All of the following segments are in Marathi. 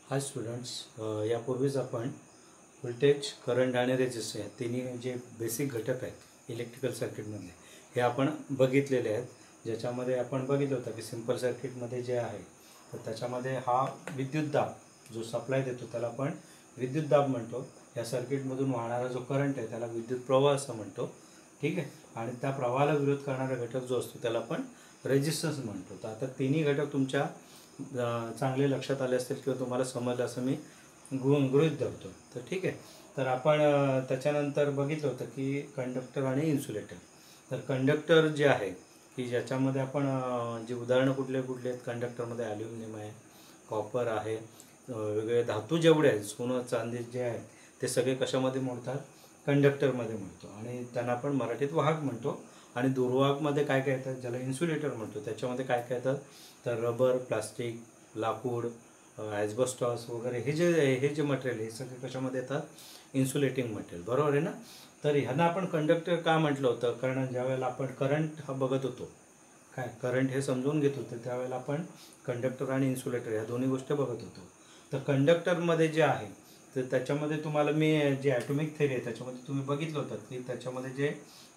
हाय स्टुडंट्स, यापूर्वीच आपण व्होल्टेज, करंट आणि रेजिस्टर या तिन्ही जे बेसिक घटक आहेत इलेक्ट्रिकल सर्किटमधले हे आपण बघितलेले आहेत. ज्याच्यामध्ये आपण बघितलं होतं की सिंपल सर्किटमध्ये जे आहे तर त्याच्यामध्ये हा विद्युत दाब जो सप्लाय देतो त्याला आपण विद्युत दाब म्हणतो. या सर्किटमधून वाहणारा जो करंट आहे त्याला विद्युत प्रवाह असं म्हणतो. ठीक आहे. आणि त्या प्रवाहाला विरोध करणारा घटक जो असतो त्याला आपण रेजिस्टन्स म्हणतो. तर आता तिन्ही घटक तुमच्या चांगले लक्षात आले असतील किंवा तुम्हाला समजलं असं मी गृहीत धरतो. तर ठीक आहे. तर आपण त्याच्यानंतर बघितलं होतं की कंडक्टर आणि इन्सुलेटर. तर कंडक्टर जे आहे की ज्याच्यामध्ये आपण जे उदाहरणं कुठले कुठले आहेत कंडक्टरमध्ये ॲल्युमिनियम आहे, कॉपर आहे, वेगवेगळे धातू जेवढे आहेत सोनं चांदी जे आहे ते सगळे कशामध्ये मोडतात? कंडक्टरमध्ये म्हणतो. आणि त्यांना आपण मराठीत वाहक म्हणतो. आणि दुर्वाहकमध्ये काय काय येतात ज्याला इन्सुलेटर म्हणतो त्याच्यामध्ये काय काय येतात तर रबर, प्लास्टिक, लाकूड, ॲस्बेस्टॉस वगैरे हे जे मटेरियल हे सगळे कशामध्ये येतात? Insulating material. बरोबर आहे ना. तर ह्यांना आपण कंडक्टर का म्हटलं होतं? कारण ज्यावेळेला आपण करंट हा बघत होतो, काय करंट हे समजून घेत होतं त्यावेळेला आपण कंडक्टर आणि इन्सुलेटर ह्या दोन्ही गोष्टी बघत होतो. तर कंडक्टरमध्ये जे आहे तर त्याच्यामध्ये तुम्हाला मी जे ॲटॉमिक थेरी आहे त्याच्यामध्ये तुम्ही बघितलं होतं की त्याच्यामध्ये जे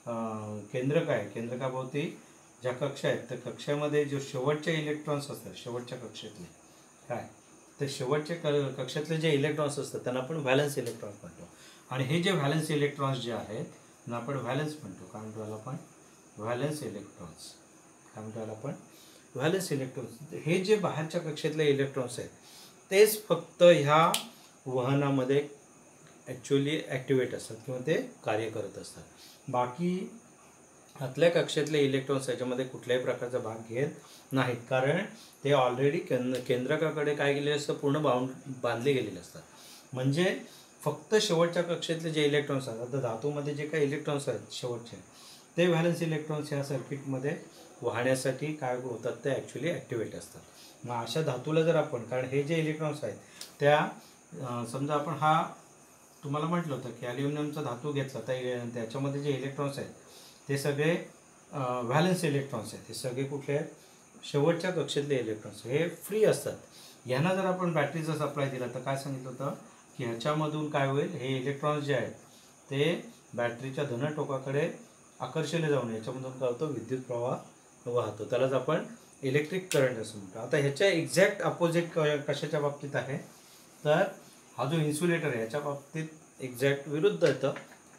केंद्रक आहे केंद्रकाभोवती ज्या कक्षा आहेत त्या कक्षामध्ये जो शेवटचे इलेक्ट्रॉन्स असतात शेवटच्या कक्षेतले काय तर शेवटच्या कक्षातले जे इलेक्ट्रॉन्स असतात त्यांना आपण व्हॅलन्स इलेक्ट्रॉन्स म्हणतो. आणि हे जे व्हॅलन्स इलेक्ट्रॉन्स जे आहेत त्यांना आपण व्हॅलन्स म्हणतो. काय म्हणतो याला आपण? Valence electrons. काय म्हणतो याला आपण? Valence electrons. हे जे बाहेरच्या कक्षेतले इलेक्ट्रॉन्स आहेत तेच फक्त ह्या वहनामध्ये ॲक्च्युअली ॲक्टिवेट असतात किंवा ते कार्य करत असतात. बाकी आतल्या कक्षेतले इलेक्ट्रॉन्स याच्यामध्ये कुठल्याही प्रकारचा भाग घेत नाहीत. कारण ते ऑलरेडी केंद्रकाकडे काय केलेले असतं पूर्ण बांधले गेलेले असतात. म्हणजे फक्त शेवटच्या कक्षेतले जे इलेक्ट्रॉन्स आहेत आता धातूमध्ये जे काही इलेक्ट्रॉन्स आहेत शेवटचे ते व्हॅलन्स इलेक्ट्रॉन्स ह्या सर्किटमध्ये वाहण्यासाठी काय होतात ते ॲक्च्युली ॲक्टिवेट असतात. मग अशा धातूला जर आपण कारण हे जे इलेक्ट्रॉन्स आहेत त्या समजा आपण हा तुम्हाला म्हटलं होतं की ॲल्युमिनियमचा धातू घेतला तर त्याच्यामध्ये जे इलेक्ट्रॉन्स आहेत ते सगळे व्हॅलन्स इलेक्ट्रॉन्स आहेत. हे सगळे कुठले आहेत? शेवटच्या कक्षेतले इलेक्ट्रॉन्स. हे फ्री असतात. ह्यांना जर आपण बॅटरीचा सप्लाय दिला तर काय सांगितलं होतं की ह्याच्यामधून काय होईल? हे इलेक्ट्रॉन्स जे आहेत ते बॅटरीच्या धन टोकाकडे आकर्षले जाऊन याच्यामधून काय होतं? विद्युत प्रवाह वाहतो. त्यालाच आपण इलेक्ट्रिक करंट असं म्हणतो. आता ह्याच्या एक्झॅक्ट अपोजिट कशाच्या बाबतीत आहे तर हा जो इन्सुलेटर आहे ह्याच्या बाबतीत एक्झॅक्ट विरुद्ध येतं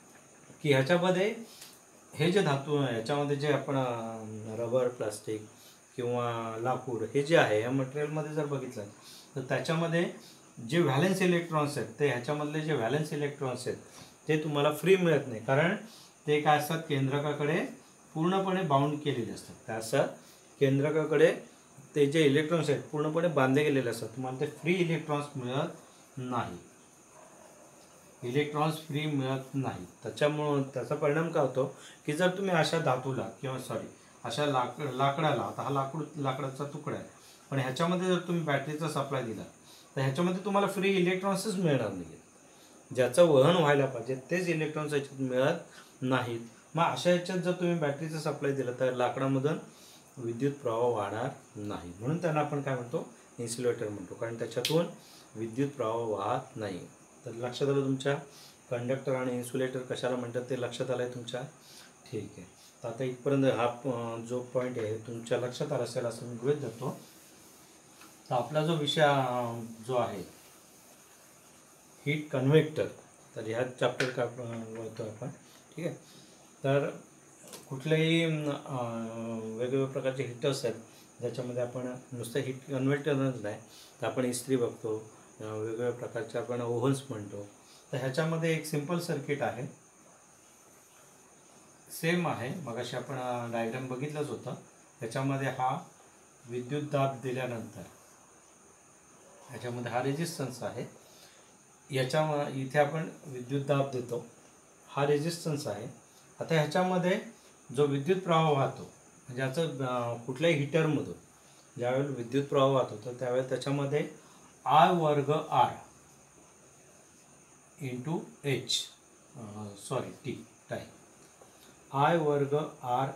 की ह्याच्यामध्ये हे जे धातू ह्याच्यामध्ये जे आपण रबर, प्लास्टिक किंवा लाकूड हे जे आहे या मटेरियलमध्ये जर बघितलं तर त्याच्यामध्ये जे व्हॅलन्स इलेक्ट्रॉन्स आहेत ते ह्याच्यामधले जे व्हॅलन्स इलेक्ट्रॉन्स आहेत ते तुम्हाला फ्री मिळत नाही. कारण ते काय असतात? केंद्रकाकडे पूर्णपणे बाउंड केलेले असतात. काय असतात? केंद्रकाकडे ते जे इलेक्ट्रॉन्स आहेत पूर्णपणे बांधले गेलेले असतात. तुम्हाला ते फ्री इलेक्ट्रॉन्स मिळत नाही. इलेक्ट्रॉन्स फ्री मिळत नाही. त्याच्यामुळं त्याचा परिणाम काय होतो की जर तुम्ही अशा धातूला किंवा अशा लाकडाला आता हा लाकडाचा तुकडा आहे पण ह्याच्यामध्ये जर तुम्ही बॅटरीचा सप्लाय दिला तर ह्याच्यामध्ये तुम्हाला फ्री इलेक्ट्रॉन्सच मिळणार नाही. ज्याचं वहन व्हायला पाहिजे तेच इलेक्ट्रॉन्स ह्याच्यात मिळत नाहीत. मग अशा ह्याच्यात जर तुम्ही बॅटरीचा सप्लाय दिला तर लाकडामधून विद्युत प्रवाह वाहणार नाही. म्हणून त्यांना आपण काय म्हणतो? इन्सुलेटर म्हणतो. कारण त्याच्यातून विद्युत प्रवाह वाहत नाही. तर लक्षात आलं तुमच्या? कंडक्टर आणि इन्सुलेटर कशाला म्हणतात ते लक्षात आलं आहे तुमच्या? ठीक आहे. तर आता इथपर्यंत हा जो पॉईंट आहे तुमच्या लक्षात आला असेल असं मी गृहीत धरतो. तर आपला जो विषय जो आहे हीट कन्व्हेक्टर तर ह्या चॅप्टर का वळतो आपण. ठीक आहे. तर कुठलेही वेगवेगळ्या प्रकारचे हीटर्स आहेत ज्याच्यामध्ये आपण नुसतं हीट कन्व्हर्टरच नाही तर आपण इस्त्री बघतो, वेगवेगळ्या प्रकारचे आपण ओव्हन्स म्हणतो. तर ह्याच्यामध्ये एक सिंपल सर्किट आहे, सेम आहे. मगाशी आपण डायग्राम बघितलंच होतं. ह्याच्यामध्ये हा विद्युत दाब दिल्यानंतर ह्याच्यामध्ये हा रेजिस्टन्स आहे. इथे आपण विद्युत दाब देतो, हा रेजिस्टन्स आहे. आता ह्याच्यामध्ये जो विद्युत प्रवाह वाहतो म्हणजे याचं कुठल्याही हीटरमधून ज्यावेळेला विद्युत प्रवाह वाहतो तर त्यावेळेला त्याच्यामध्ये आय वर्ग R into H T time I वर्ग आर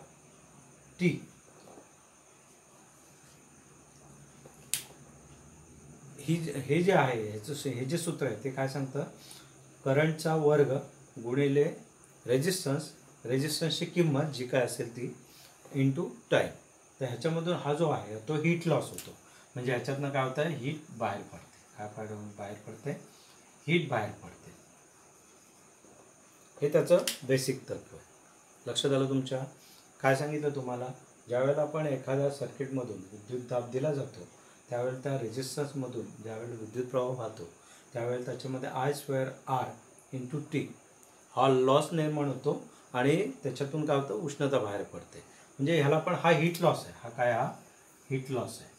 टी हे जे आहे हे जे सूत्र आहे ते काय सांगतं, करंटचा वर्ग गुणिले रेजिस्टन्सची किंमत जी काय असेल ती इंटू टाईम. तर ह्याच्यामधून हा जो आहे तो हीट लॉस होतो. म्हणजे ह्याच्यातनं काय होतं आहे, हीट बाहेर पडते. काय बाहेर पडते? हीट बाहेर पडते. हे त्याचं बेसिक तत्व आहे. लक्षात आलं तुमच्या? काय सांगितलं तुम्हाला, ज्यावेळेला आपण एखाद्या सर्किटमधून विद्युत दाब दिला जातो त्यावेळेला त्या रेजिस्टन्समधून ज्यावेळेला विद्युत प्रवाह वाहतो त्यावेळेला त्याच्यामध्ये I²R इंटू टी हा लॉस निर्माण होतो आणि त्याच्यातून काय होतं, उष्णता बाहेर पडते. म्हणजे ह्याला पण हा हीट लॉस आहे. हा हीट लॉस आहे.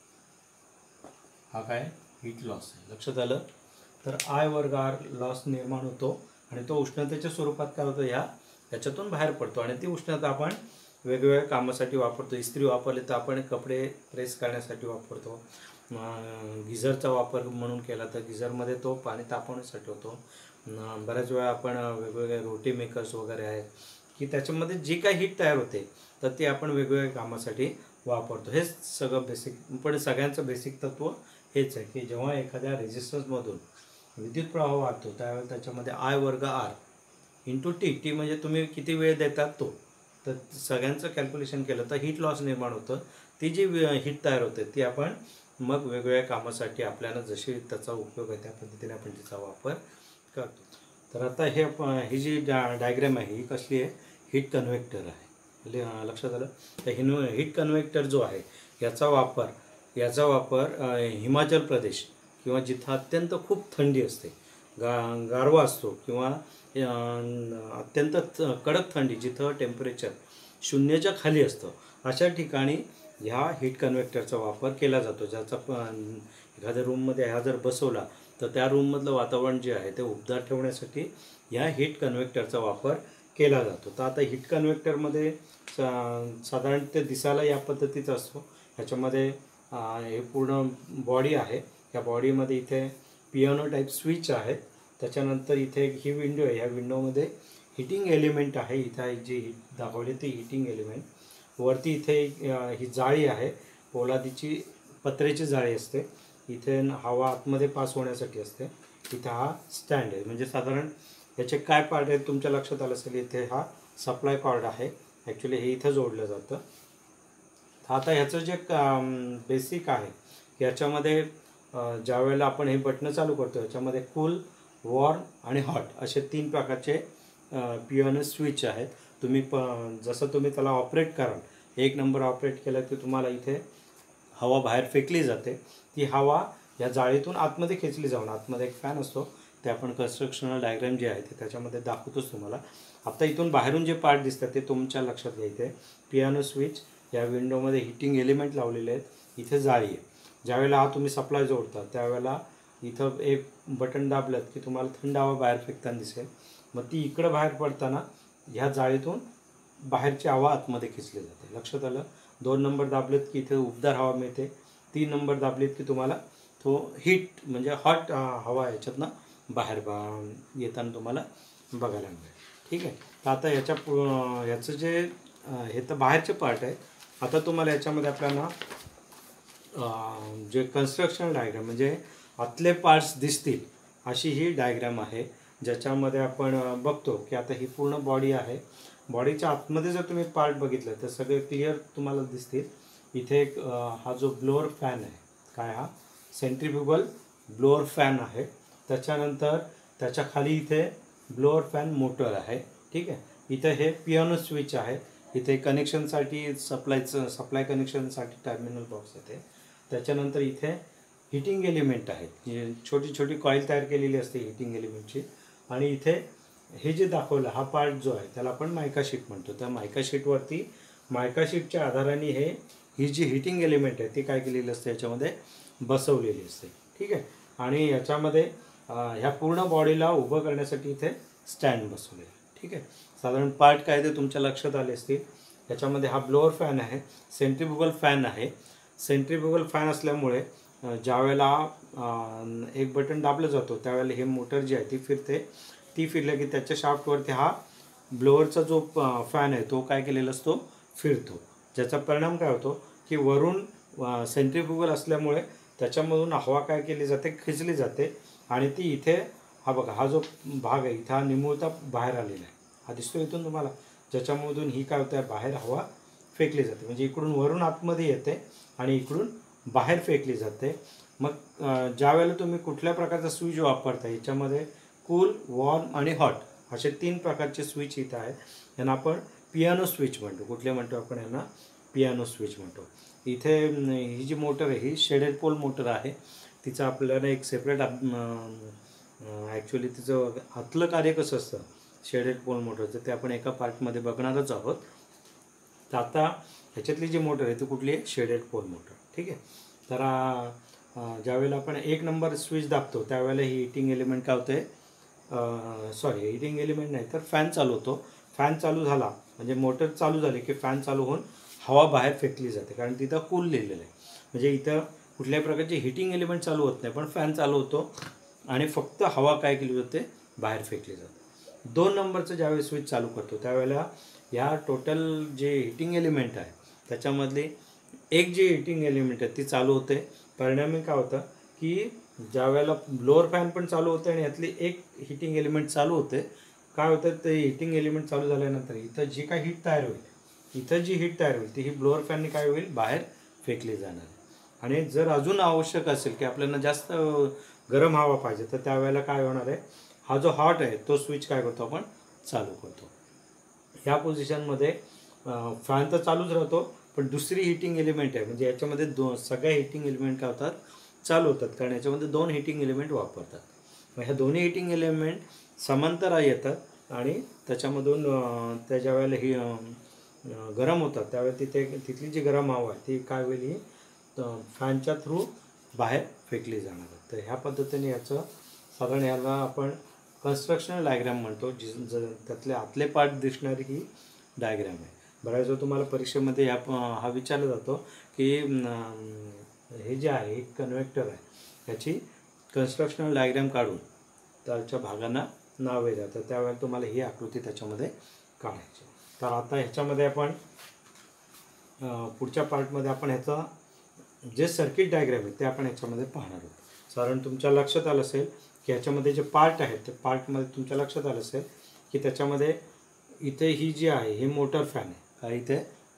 हीट लॉस आहे. लक्षात आलं? तर I²R लॉस निर्माण होतो आणि तो उष्णतेच्या स्वरूपात काय होतं, ह्याच्यातून बाहेर पडतो आणि ती उष्णता आपण वेगवेगळ्या कामासाठी वापरतो. इस्त्री वापरली तर आपण कपडे प्रेस करण्यासाठी वापरतो. गिझरचा वापर म्हणून केला तर गिझरमध्ये तो पाणी तापवण्यासाठी होतो. बऱ्याच वेळा आपण वेगवेगळे रोटी मेकर्स वगैरे आहेत की त्याच्यामध्ये जी काही हीट तयार होते तर ती आपण वेगवेगळ्या कामासाठी वापरतो. हेच सगळं बेसिक. पण सगळ्यांचं बेसिक तत्व हेच आहे की जेव्हा एखाद्या रेजिस्टन्समधून विद्युत प्रवाह वाहतो त्यावेळेला त्याच्यामध्ये I²R इंटू टी म्हणजे तुम्ही किती वेळ देतात तो. तर सगळ्यांचं कॅल्क्युलेशन केलं तर हीट लॉस निर्माण होतं. ती जी हीट तयार होते ती आपण मग वेगवेगळ्या कामासाठी आपल्याला जशी त्याचा उपयोग आहे त्या पद्धतीने आपण तिचा वापर करतो. तर आता ही जी डायग्राम आहे ही कसली आहे, हीट कन्व्हेक्टर आहे. लक्षात आलं? तर हीट कन्व्हेक्टर जो आहे याचा वापर हिमाचल प्रदेश किंवा जिथं अत्यंत खूप थंडी असते, गारवा असतो किंवा अत्यंत कडक थंडी जिथं टेम्परेचर 0च्या खाली असतं अशा ठिकाणी ह्या हीट कन्व्हेक्टरचा वापर केला जातो. ज्याचा एखाद्या रूममध्ये हा जर बसवला तर त्या रूममधलं वातावरण जे आहे ते उबदार ठेवण्यासाठी ह्या हीट कन्व्हेक्टरचा वापर केला जातो. तर आता हीट कन्व्हेक्टरमध्ये साधारण ते दिसायला या पद्धतीचा असतो. ह्याच्यामध्ये हे पूर्ण बॉडी आहे. या बॉडीमध्ये इथे पियानो टाईप स्विच आहे. त्याच्यानंतर इथे ही विंडो आहे. ह्या विंडोमध्ये हीटिंग एलिमेंट आहे. इथे जी दाखवली ती हीटिंग एलिमेंट. वरती इथे ही जाळी आहे, पोलादीची पत्र्याची जाळी असते. इथे हवा आतमध्ये पास होण्यासाठी असते. इथे हा स्टँड आहे. म्हणजे साधारण याचे काय पार्ट आहेत तुमच्या लक्षात आलं असेल. इथे हा सप्लाय कॉर्ड आहे. ॲक्च्युली हे इथं जोडलं जातं. आता ह्याचं जे बेसिक आहे याच्यामध्ये ज्या वेळेला आपण हे बटणं चालू करतो याच्यामध्ये कूल, वॉर्म आणि हॉट असे 3 प्रकारचे पियानो स्विच आहेत. जसं तुम्ही त्याला ऑपरेट कराल, 1 नंबर ऑपरेट केलं की तुम्हाला इथे हवा बाहेर फेकली जाते. ती हवा या जाळीतून आतमध्ये खेचली जाऊन आतमध्ये एक फॅन असतो. ते आपण कन्स्ट्रक्शनल डायग्राम जे आहे ते त्याच्यामध्ये दाखवतोच तुम्हाला. आता इथून बाहेरून जे पार्ट दिसतात ते तुमच्या लक्षात घ्यायचे. पियानो स्विच, या विंडोमध्ये हीटिंग एलिमेंट लावलेले आहेत. इथे जाळी आहे. ज्यावेळेला हा तुम्ही सप्लाय जोडता त्यावेळेला इथं एक बटन दाबलं की तुम्हाला थंड हवा बाहेर फेकताना दिसेल. मग ती इकडं बाहेर पडताना ह्या जाळीतून बाहेरची हवा आतमध्ये खेचली जाते. लक्षात आलं? 2 नंबर दाबलेत की इथे उबदार हवा मिळते. 3 नंबर दाबलेत की तुम्हाला तो हीट म्हणजे हॉट हवा याच्यातनं बाहेर येताना तुम्हाला बघायला मिळेल. ठीक आहे. तर आता याचं जे हे तर बाहेरचे पार्ट आहे. आता तुम्हाला याच्यामध्ये आपल्याला जे कन्स्ट्रक्शन डायग्राम म्हणजे आतले पार्ट्स दिसतील अशी ही डायग्राम आहे. ज्याच्यामध्ये आपण बघतो की आता ही पूर्ण बॉडी आहे. बॉडीच्या आतमध्ये जर तुम्ही पार्ट बघितलं तर सगळे क्लिअर तुम्हाला दिसतील. इथे एक हा जो ब्लोअर फॅन आहे, काय हा सेंट्रीफ्युगल ब्लोअर फॅन आहे. त्याच्यानंतर त्याच्या खाली इथे ब्लोअर फॅन मोटर आहे. ठीक आहे. इथे हे पियानो स्विच आहे. इथे कनेक्शनसाठी सप्लाय कनेक्शनसाठी टर्मिनल बॉक्स येते. त्याच्यानंतर इथे हीटिंग एलिमेंट आहे. छोटी छोटी कॉईल तयार केलेली असते हीटिंग एलिमेंटची. आणि इथे हे जे दाखवलं हा पार्ट जो आहे त्याला आपण मायका शीट म्हणतो. त्या मायका शीटवरती मायका शीटच्या आधाराने ही जी हीटिंग एलिमेंट आहे ती काय केलेली असते याच्यामध्ये बसवलेली असते. ठीक आहे. आणि याच्यामध्ये ह्या पूर्ण बॉडीला उभं करण्यासाठी इथे स्टँड बसवले. ठीक आहे. साधारण पार्ट काय ते तुमच्या लक्षात आले असतील. याच्यामध्ये हा ब्लोअर फॅन आहे, सेंट्रीफ्युगल फॅन आहे. सेंट्रीफ्युगल फॅन असल्यामुळे ज्यावेळेला एक बटन दाबलं जातो त्यावेळेला हे मोटर जी आहे ती फिरते. ती फिरल्या की त्याच्या शाफ्टवरती हा ब्लोअरचा जो फॅन आहे तो काय केलेला असतो, फिरतो. ज्याचा परिणाम काय होतो की वरून सेंट्रीफ्युगल असल्यामुळे त्याच्यामधून हवा काय केली जाते, खेचली जाते आणि ती इथे हा बघा, हा जो भाग आहे इथं हा निमुळता बाहेर आलेला आहे, हा दिसतो इथून तुम्हाला, ज्याच्यामधून ही काय होतं, बाहेर हवा फेकली जाते. म्हणजे इकडून वरून आतमध्ये येते आणि इकडून बाहेर फेकली जाते. मग ज्या वेळेला तुम्ही कुठल्या प्रकारचा स्विच वापरता, याच्यामध्ये कूल, वॉर्म आणि हॉट असे 3 प्रकारचे स्विच इथं आहेत. यांना आपण पियानो स्विच म्हणतो. कुठले म्हणतो आपण यांना, पियानो स्विच म्हणतो. इथे ही जी मोटर आहे ही शेडेड पोल मोटर आहे. तिचं आपल्याला एक सेपरेट ॲक्च्युली तिचं आतलं कार्य कसं असतं शेडेड पोल मोटरचं ते आपण एका पार्टमध्ये बघणारच आहोत. तर आता ह्याच्यातली जी मोटर आहे ती कुठली आहे, शेडेड पोल मोटर. ठीक आहे. तर ज्यावेळेला आपण 1 नंबर स्विच दाबतो त्यावेळेला ही हिटिंग एलिमेंट काय होते, सॉरी हिटिंग एलिमेंट नाही तर फॅन चालू होतो. फॅन चालू झाला म्हणजे मोटर चालू झाली की फॅन चालू होऊन हवा बाहेर फेकली जाते, कारण तिथं कूल लिहिलेलं आहे. म्हणजे इथं कुठल्याही प्रकारचे हिटिंग एलिमेंट चालू होत नाही, पण फॅन चालू होतो आणि फक्त हवा काय केली जाते, बाहेर फेकली जाते. 2 नंबरचं ज्यावेळी स्विच चालू करतो त्यावेळेला या टोटल जे हिटिंग एलिमेंट आहे त्याच्यामधली एक जी हिटिंग एलिमेंट आहे ती चालू होते. परिणामी काय होतं की ज्या वेळेला ब्लोअर फॅन पण चालू होते आणि यातली एक हिटिंग एलिमेंट चालू होते, काय होतं ते हिटिंग एलिमेंट चालू झाल्यानंतर इथं जी काही हीट तयार होईल, इथं जी हीट तयार होईल ती ही ब्लोअर फॅनने काय होईल, बाहेर फेकली जाणार. आणि जर अजून आवश्यक असेल की आपल्याला जास्त गरम हवा पाहिजे तर त्यावेळेला काय होणार आहे, हा जो हॉट आहे तो स्विच काय करतो आपण, चालू करतो. ह्या पोझिशनमध्ये फॅन तर चालूच राहतो, पण दुसरी हिटिंग एलिमेंट आहे म्हणजे याच्यामध्ये सगळ्या हिटिंग एलिमेंट काय होतात, चालू होतात, कारण याच्यामध्ये 2 हिटिंग एलिमेंट वापरतात. मग ह्या दोन्ही हिटिंग एलिमेंट समांतर येतात आणि त्याच्यामधून त्या ज्या वेळेला ही गरम होतात त्यावेळेला तिथली जी गरम हवा आहे ती काय होईल, ही फॅनच्या थ्रू बाहेर फेकली जाणार. तर ह्या पद्धतीने याचं साधारण याला आपण कन्स्ट्रक्शनल डायग्रॅम म्हणतो. त्यातले आतले पार्ट दिसणारी ही डायग्रॅम आहे. बऱ्याच वेळा तुम्हाला परीक्षेमध्ये हा विचारला जातो की हे जे आहे एक कन्व्हेक्टर आहे याची कन्स्ट्रक्शनल डायग्रॅम काढून त्याच्या भागांना नावे द्या. तर त्यावेळेला तुम्हाला ही आकृती त्याच्यामध्ये काढायची. तर आता ह्याच्यामध्ये आपण पुढच्या पार्टमध्ये आपण ह्याचा जे सर्किट डायग्रॅम आहे ते आपण ह्याच्यामध्ये पाहणार आहोत. साधारण तुमच्या लक्षात आलं असेल की ह्याच्यामध्ये जे पार्ट आहेत ते पार्टमध्ये तुमच्या लक्षात आलं असेल की त्याच्यामध्ये इथे ही जी आहे ही मोटर फॅन आहे, का इथे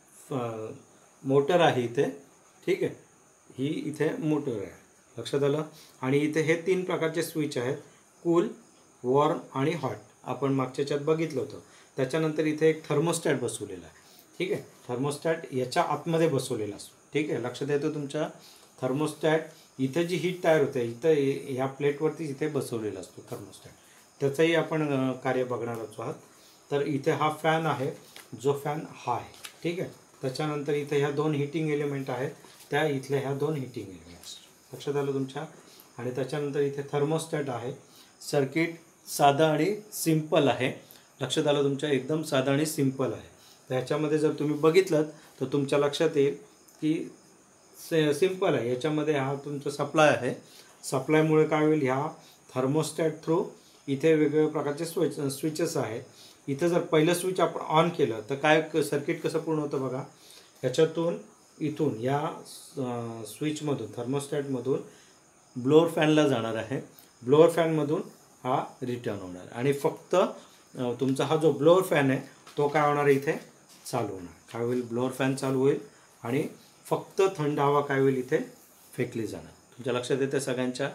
मोटर आहे इथे, ठीक आहे, ही इथे मोटर आहे, लक्षात आलं. आणि इथे हे 3 प्रकारचे स्विच आहेत, कूल, वॉर्म आणि हॉट. आपण मागच्या याच्यात बघितलं होतं. त्याच्यानंतर इथे एक थर्मोस्टॅट बसवलेला आहे. ठीक आहे, थर्मोस्टॅट याच्या आतमध्ये बसवलेला असतो. ठीक आहे, लक्षात येतं तुमच्या. थर्मोस्टॅट इथे जी हीट तयार होते इथं ह्या प्लेटवरती इथे बसवलेला असतो थर्मोस्टॅट. त्याचंही आपण कार्य बघणार आहोत. तर इथे हा फॅन आहे, जो फॅन हा आहे. ठीक आहे, त्याच्यानंतर इथे ह्या 2 हिटिंग एलिमेंट आहेत, त्या इथल्या ह्या 2 हिटिंग एलिमेंट्स, लक्षात आलं तुमच्या. आणि त्याच्यानंतर इथे थर्मोस्टॅट आहे. सर्किट साधं आणि सिम्पल आहे, लक्षात आलं तुमच्या, एकदम साधं आणि सिम्पल आहे. तर ह्याच्यामध्ये जर तुम्ही बघितलं तर तुमच्या लक्षात येईल की सिम्पल आहे. याच्यामध्ये हा तुमचा सप्लाय आहे. सप्लायमुळे काय होईल, ह्या थर्मोस्टॅट थ्रू इथे वेगवेगळ्या प्रकारचे स्विचेस आहेत. इथं जर पहिलं स्विच आपण ऑन केलं तर काय सर्किट कसं पूर्ण होतं बघा. ह्याच्यातून इथून या स्विचमधून थर्मोस्टॅटमधून ब्लोअर फॅनला जाणार आहे. ब्लोअर फॅनमधून हा रिटर्न होणार आणि फक्त तुमचा हा जो ब्लोअर फॅन आहे तो काय होणार, इथे चालू होणार. काय होईल, ब्लोअर फॅन चालू होईल आणि फक्त थंड हवा काय होईल, इथे फेकली जाणार. तुमच्या लक्षात येते सगळ्यांच्या.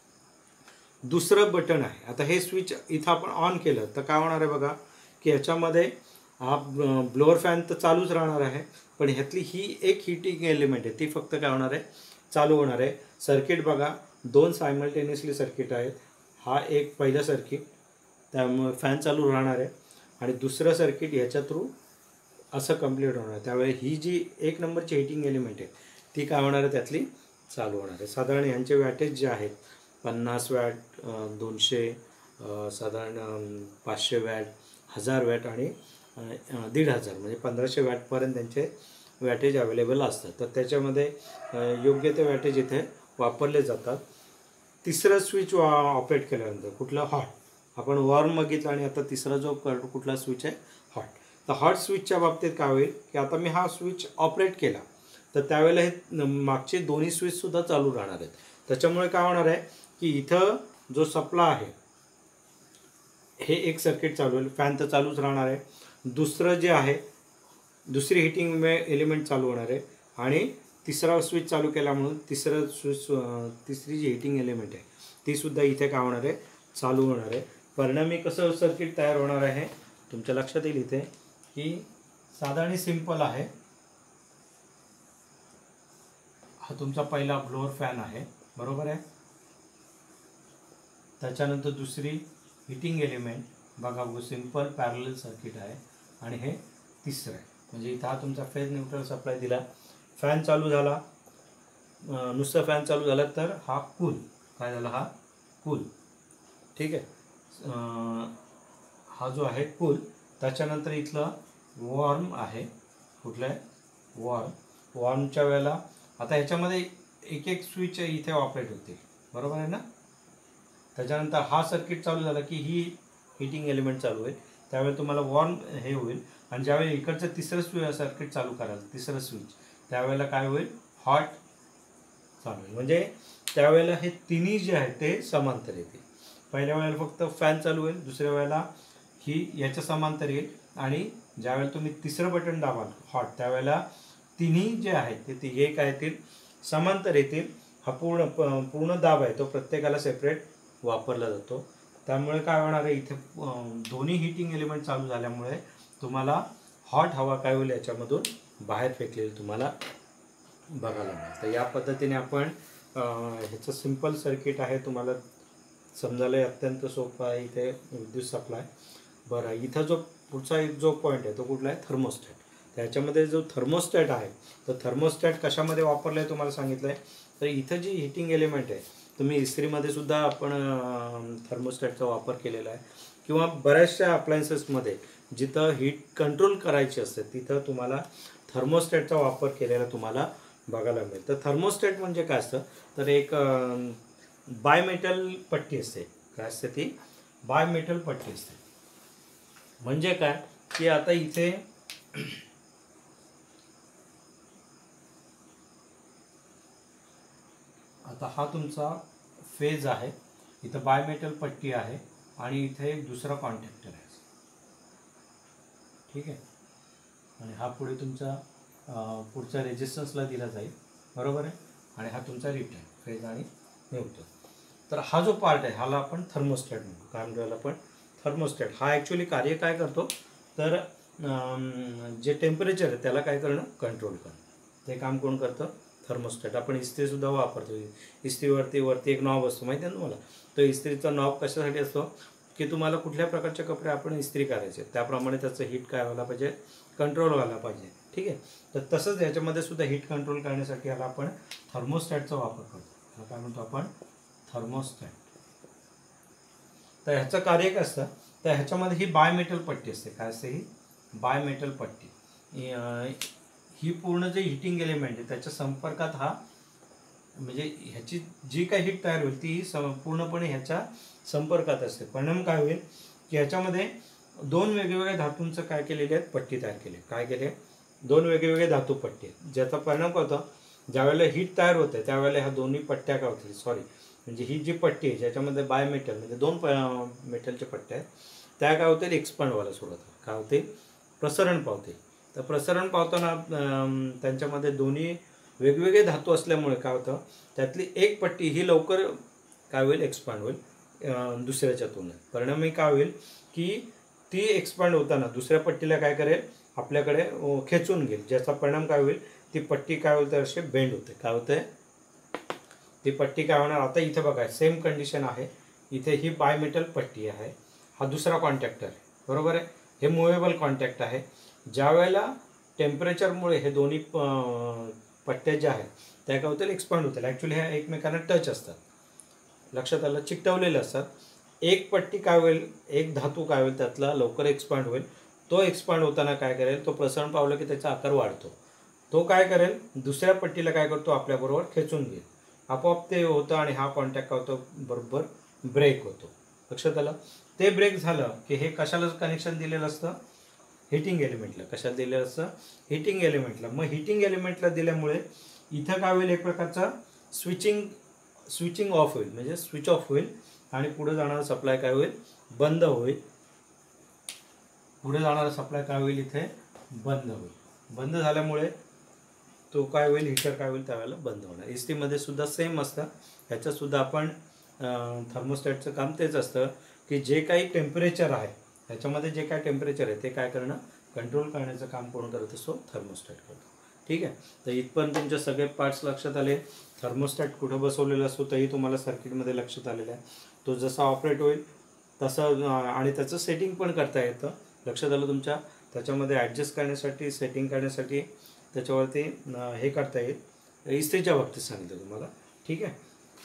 दुसरं बटन आहे. आता हे स्विच इथं आपण ऑन केलं तर काय होणार आहे बघा, की ह्याच्यामध्ये हा ब्लोअर फॅन तर चालूच राहणार आहे, पण ह्यातली ही एक हिटिंग एलिमेंट आहे ती फक्त काय होणार आहे, चालू होणार आहे. सर्किट बघा, 2 सायमल्टेनियसली सर्किट आहेत. हा एक पहिलं सर्किट, त्यामुळे फॅन चालू राहणार आहे आणि दुसरं सर्किट ह्याच्या थ्रू असं कंप्लीट होणार आहे. त्यावेळी ही जी 1 नंबरची हिटिंग एलिमेंट आहे ती काय होणार आहे, त्यातली चालू होणार आहे. साधारण ह्यांचे वॅटेज जे आहेत 50 वॅट, 200, साधारण 500 वॅट, 1000 वॅट आणि 1500 म्हणजे 1500 वॅटपर्यंत त्यांचे वॅटेज अवेलेबल असतात. तर त्याच्यामध्ये योग्य ते वॅटेज इथे वापरले जातात. तिसरं स्विच ऑपरेट केल्यानंतर कुठलं, हॉट. आपण वॉर्म बघितलं आणि आता तिसरा जो कुठला स्विच आहे, हॉट. तर हॉट स्विचच्या बाबतीत काय होईल की आता मी हा स्विच ऑपरेट केला तर त्यावेळेला हे मागचे दोन्ही स्विचसुद्धा चालू राहणार आहेत. त्याच्यामुळे काय होणार आहे की इथं जो सप्लाय आहे हे एक सर्किट चालू होईल, फॅन तर चालूच राहणार आहे. दुसरं जे आहे दुसरी हिटिंग एलिमेंट चालू होणार आहे आणि तिसरा स्विच चालू केला म्हणून तिसरी जी हिटिंग एलिमेंट आहे ती सुद्धा इथे काय होणार आहे, चालू होणार आहे. परिणामी कसं सर्किट तयार होणार आहे तुमच्या लक्षात येईल इथे की साधा आणि सिंपल आहे. हा तुमचा पहिला ब्लोअर फॅन आहे, बरोबर आहे. त्याच्यानंतर दुसरी हिटिंग एलिमेंट बघा, सिंपल पॅरलल सर्किट आहे. आणि हे तिसरं आहे, म्हणजे इथं हा तुमचा फेज न्यूट्रल सप्लाय दिला. फॅन चालू झाला, नुसता फॅन चालू झाला तर हा कूल काय झाला, हा कूल. ठीक आहे. हा जो आहे कूल. त्याच्यानंतर इथलं वॉर्म आहे, कुठलं आहे, वॉर्म. वॉर्मच्या वेळेला आता ह्याच्यामध्ये एक एक स्विच इथे ऑपरेट होते, बरोबर आहे ना. त्याच्यानंतर हा सर्किट चालू झाला की ही हिटिंग एलिमेंट चालू होईल, त्यावेळेला तुम्हाला वॉर्म हे होईल. आणि ज्यावेळी इकडचं तिसरं सर्किट चालू कराल, तिसरं स्विच, त्यावेळेला काय होईल, हॉट चालू होईल. म्हणजे त्यावेळेला हे तिन्ही जे आहे ते समांतर येतील. पहिल्या वेळेला फक्त फॅन चालू होईल, दुसऱ्या वेळेला ही याच्या समांतर येईल आणि ज्यावेळेला तुम्ही तिसरं बटन दाबाल हॉट, त्यावेळेला तिन्ही जे आहेत ते हे काय येतील, समांतर येतील. हा पूर्ण दाब आहे तो प्रत्येकाला सेपरेट वापरला जातो. त्यामुळे काय होणार आहे, इथे दोन्ही हिटिंग एलिमेंट चालू झाल्यामुळे तुम्हाला हॉट हवा काय होईल याच्यामधून बाहेर फेकलेली तुम्हाला बघायला मिळेल. तर या पद्धतीने आपण ह्याचं सिंपल सर्किट आहे, तुम्हाला समजायला अत्यंत सोपं आहे. इथे विद्युत सप्लाय. बरं, इथं जो पुढचा एक जो पॉईंट आहे तो कुठला आहे, थर्मोस्टॅट. त्याच्यामध्ये जो थर्मोस्टॅट आहे तर थर्मोस्टॅट कशामध्ये वापरलं आहे तुम्हाला सांगितलं आहे. तर इथं जी हिटिंग एलिमेंट आहे, तुम्ही इस्त्रीमध्ये सुद्धा आपण थर्मोस्टॅटचा वापर केलेला आहे, किंवा बऱ्याचशा अप्लायन्सेसमध्ये जिथं हीट कंट्रोल करायची असते तिथं तुम्हाला थर्मोस्टॅटचा वापर केलेला तुम्हाला बघायला मिळेल. तर थर्मोस्टॅट म्हणजे काय असतं, तर एक बायमेटल पट्टी असते. काय असते ती, बायमेटल पट्टी असते. म्हणजे काय की आता इथे आता हा तुमचा फेज आहे, इथं बायमेटल पट्टी आहे आणि इथे एक दुसरा कॉन्टॅक्टर आहे. ठीक आहे. आणि हा पुढे तुमचा पुढच्या रेजिस्टन्सला दिला जाईल, बरोबर आहे. आणि हा तुमचा रिटर्न फेज आणि न्यूट्रल. तर हा जो पार्ट आहे ह्याला आपण थर्मोस्टॅट म्हणतो. काय म्हणतो आपण, थर्मोस्टॅट. हा ॲक्च्युली कार्य काय करतो, तर जे टेम्परेचर आहे त्याला काय करणं, कंट्रोल करणं. ते काम कोण करतं, थर्मोस्टॅट. आपण इस्त्रीसुद्धा वापरतो. इस्त्रीवरती एक नॉब असतो, माहिती आहे ना तुम्हाला. तो इस्त्रीचा नॉब कशासाठी असतो की तुम्हाला कुठल्या प्रकारचे कपडे आपण इस्त्री करायचे त्याप्रमाणे त्याचं हीट काय व्हायला पाहिजे, कंट्रोल व्हायला पाहिजे. ठीक आहे. तर तसंच याच्यामध्ये सुद्धा हीट कंट्रोल करण्यासाठी याला आपण थर्मोस्टॅटचा वापर करतो. याला काय म्हणतो आपण, थर्मोस्टॅट. तर ह्याचं कार्य काय असतं, तर ह्याच्यामध्ये ही बायमेटल पट्टी असते. काय असते ही, बायमेटल पट्टी. ही पूर्ण जे हिटिंग एलिमेंट आहे त्याच्या संपर्कात हा, म्हणजे ह्याची जी काही हीट तयार होईल ती पूर्णपणे ह्याच्या संपर्कात असते. परिणाम काय होईल की ह्याच्यामध्ये दोन वेगवेगळ्या धातूंचं काय केलेले आहेत, पट्टी तयार केली. काय केले, दोन वेगवेगळे धातू पट्टी आहेत. ज्याचा परिणाम काय होतो, ज्यावेळेला हीट तयार होते त्यावेळेला ह्या दोन्ही पट्ट्या काय होतील, म्हणजे ही जी पट्टी आहे ज्याच्यामध्ये बायमेटल म्हणजे दोन मेटलच्या पट्ट्या आहेत त्या काय होतील, एक्सपांड व्हायला सुरुवात होते. काय होते, प्रसरण पावते. तर प्रसरण पावताना त्यांच्यामध्ये दोन्ही वेगवेगळे धातू असल्यामुळे काय होतं, त्यातली एक पट्टी ही लवकर काय होईल, एक्सपांड होईल दुसऱ्याच्या तुलनेत. परिणामी काय होईल की ती एक्सपांड होताना दुसऱ्या पट्टीला काय करेल, आपल्याकडे खेचून घेईल. ज्याचा परिणाम काय होईल, ती पट्टी काय होते, असे बेंड होते. काय होते, ती पट्टी काय होणार, आता इथे बघा सेम कंडिशन आहे. इथे ही बायमेटल पट्टी आहे, हा दुसरा कॉन्टॅक्टर आहे, बरोबर आहे. हे मुव्हेबल कॉन्टॅक्ट आहे. ज्या वेळेला टेम्परेचरमुळे हे दोन्ही पट्ट्या ज्या आहेत त्या काय होतील, एक्सपांड होतील. ॲक्च्युली ह्या एकमेकांना टच असतात, लक्षात आलं, चिकटवलेले असतात. एक पट्टी काय होईल, एक धातू काय होईल त्यातला लवकर एक्सपांड होईल. तो एक्सपांड होताना काय करेल, तो प्रसरण पावलं की त्याचा आकार वाढतो. तो काय करेल, दुसऱ्या पट्टीला काय करतो, आपल्याबरोबर खेचून घेईल. आपोआप ते होतं आणि हा कॉन्टॅक्ट काय होतो, बरोबर ब्रेक होतो. लक्षात आलं. ते ब्रेक झालं की हे कशाला कनेक्शन दिलेलं असतं, हिटिंग एलिमेंटला. कशाला दिलं असतं? हिटिंग एलिमेंटला. मग हिटिंग एलिमेंटला दिल्यामुळे इथं काय होईल, एक प्रकारचा स्विचिंग ऑफ होईल, म्हणजे स्विच ऑफ होईल आणि पुढे जाणारा सप्लाय काय होईल, बंद होईल. पुढे जाणारा सप्लाय काय होईल, इथे बंद होईल. बंद झाल्यामुळे तो काय होईल, हीटर काय होईल त्यावेळेला बंद होणार. इस्त्रीमध्ये सुद्धा सेम असतं. ह्याच्यातसुद्धा आपण थर्मोस्टॅटचं काम तेच असतं की जे काही टेम्परेचर आहे ह्याच्यामध्ये जे काय टेम्परेचर आहे ते काय करणं, कंट्रोल करण्याचं काम कोण करत असतो, थर्मोस्टॅट करतो. ठीक आहे. तर इथपर्यंत तुमचे सगळे पार्ट्स लक्षात आले. थर्मोस्टॅट कुठं बसवलेला असतो तेही तुम्हाला सर्किटमध्ये लक्षात आलेलं आहे. तो जसा ऑपरेट होईल तसं आणि त्याचं सेटिंग पण करता येतं. लक्षात आलं तुमच्या? त्याच्यामध्ये ॲडजस्ट करण्यासाठी, सेटिंग करण्यासाठी त्याच्यावरती हे करता येईल. इस्त्रीच्या बाबतीत सांगितलं तुम्हाला. ठीक आहे.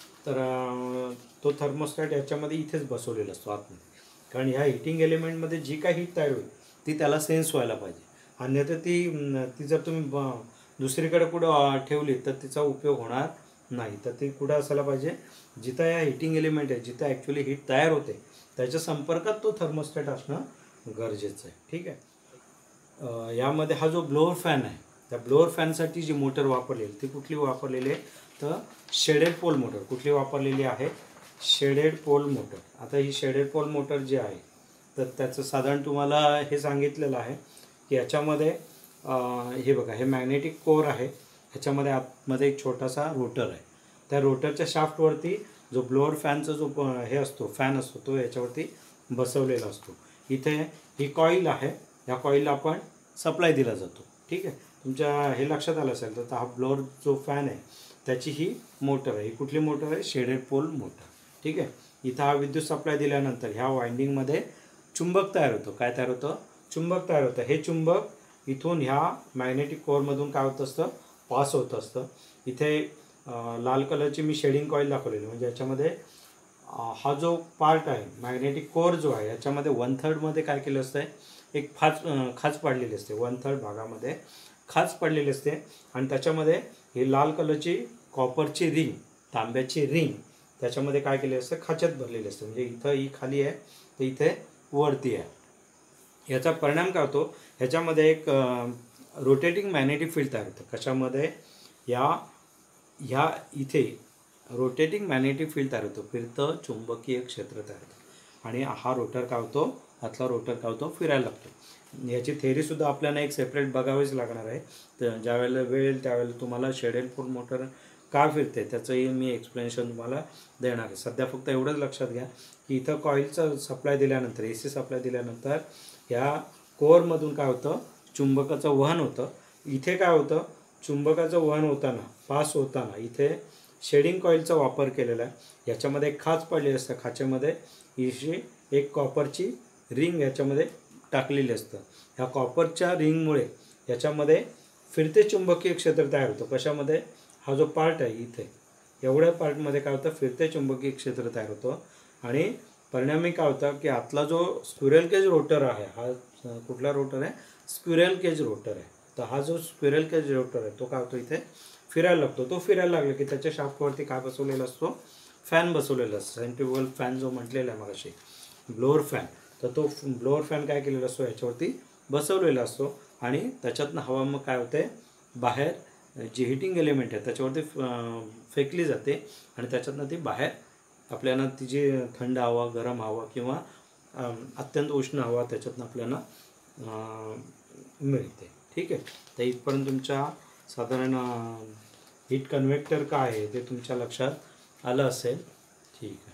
तर तो थर्मोस्टॅट याच्यामध्ये इथेच बसवलेला असतो आतमध्ये, कारण ह्या हिटिंग एलिमेंटमध्ये जी काही हीट तयार होईल ती त्याला सेन्स व्हायला पाहिजे. अन्यथा ती जर तुम्ही दुसरीकडे कुठं ठेवली तर तिचा उपयोग होणार नाही. तर ती कुठं असायला पाहिजे, जिथं या हिटिंग एलिमेंट आहे, जिथं ॲक्च्युली हीट तयार होते त्याच्या संपर्कात तो थर्मोस्टॅट असणं गरजेचं आहे. ठीक आहे. यामध्ये हा जो ब्लोअर फॅन आहे, त्या ब्लोअर फॅनसाठी जी मोटर वापरलेली ती कुठली वापरलेली आहे, तर शेडेड पोल मोटर. कुठली वापरलेली आहे, शेडेड पोल मोटर. आता ही शेडेड पोल मोटर जी आहे तर त्याचं साधारण तुम्हाला हे सांगितलेलं आहे की याच्यामध्ये हे बघा, हे मॅग्नेटिक कोअर आहे. ह्याच्यामध्ये आतमध्ये एक छोटासा रोटर आहे. त्या रोटरच्या शाफ्टवरती जो ब्लोअर फॅनचा जो हे असतो, फॅन असतो, तो याच्यावरती बसवलेला असतो. इथे ही कॉईल आहे. या कॉईलला आपण सप्लाय दिला जातो. ठीक आहे. तुमच्या हे लक्षात आलं असेल तर हा ब्लोअर जो फॅन आहे त्याची ही मोटर आहे. ही कुठली मोटर आहे, शेडेड पोल मोटर. ठीक आहे. इथं हा विद्युत सप्लाय दिल्यानंतर ह्या वाइंडिंगमध्ये चुंबक तयार होतं. काय तयार होतं, चुंबक तयार होतं. हे चुंबक इथून ह्या मॅग्नेटिक कोअरमधून काय होत असतं, पास होत असतं. इथे लाल कलरची मी शेडिंग कॉईल दाखवलेली, म्हणजे याच्यामध्ये हा जो पार्ट आहे मॅग्नेटिक कोअर जो आहे याच्यामध्ये 1/3 काय केलं असतं, एक खाच पाडलेली असते. 1/3 भागामध्ये खाच पडलेली असते आणि त्याच्यामध्ये ही लाल कलरची कॉपरची रिंग, तांब्याची रिंग त्याच्यामध्ये काय केले असते, खाच्यात भरलेली असते. म्हणजे इथं ही खाली आहे तर इथे वरती आहे. याचा परिणाम काय होतो, ह्याच्यामध्ये एक रोटेटिंग मॅग्नेटिक फील्ड तयार होतं. कशामध्ये, ह्या इथे रोटेटिंग मॅग्नेटिक फील्ड तयार होतं, फिरतं चुंबकीय क्षेत्र तयार होतं. आणि हा रोटर काय होतो, आतला रोटर काय होतो, फिरायला लागतो. याची थेअरीसुद्धा आपल्याला एक सेपरेट बघावीच लागणार आहे. तर ज्यावेळेला वेळ येईल त्यावेळेला तुम्हाला शेडेड पोल मोटर का फिरते त्याचंही मी एक्सप्लेनेशन तुम्हाला देणार आहे. सध्या फक्त एवढंच लक्षात घ्या की इथं कॉईलचा सप्लाय दिल्यानंतर, AC सप्लाय दिल्यानंतर ह्या कोअरमधून काय होतं, चुंबकाचं वहन होतं. इथे काय होतं, चुंबकाचं वहन होताना, पास होताना इथे शेडिंग कॉईलचा वापर केलेला आहे. याच्यामध्ये एक खाच पडलेली असते. खाचेमध्ये ही एक कॉपरची रिंग याच्यामध्ये टाकलेली असतं. ह्या कॉपरच्या रिंगमुळे याच्यामध्ये फिरते चुंबकीय क्षेत्र तयार होतं. कशामध्ये, हा जो पार्ट आहे इथे एवढ्या पार्टमध्ये काय होतं, फिरते चुंबकीय क्षेत्र तयार होतं. आणि परिणामी काय होतं की आतला जो स्क्विरल केज रोटर आहे, हा कुठला रोटर आहे, स्क्विरल केज रोटर आहे. तर हा जो स्क्विरल केज रोटर आहे तो काय होतो, इथे फिरायला लागतो. तो फिरायला लागला की त्याच्या शाफ्टवरती काय बसवलेला असतो, फॅन बसवलेला असतो. सेंट्रिफ्युगल फॅन जो म्हटलेला आहे मगाशी, ब्लोअर फॅन. तर तो ब्लोअर फॅन काय केलेला असतो, याच्यावरती बसवलेला असतो. आणि त्याच्यातनं हवा मग काय होते, बाहेर जी हिटिंग एलिमेंट आहे त्याच्यावरती फेकली जाते आणि त्याच्यातनं ती बाहेर आपल्याला तिची थंड हवा, गरम हवा किंवा अत्यंत उष्ण हवा त्याच्यातनं आपल्याला मिळते. ठीक आहे. तर इथपर्यंत तुमच्या साधारण हीट कन्व्हेक्टर काय आहे ते तुमच्या लक्षात आलं असेल. ठीक आहे.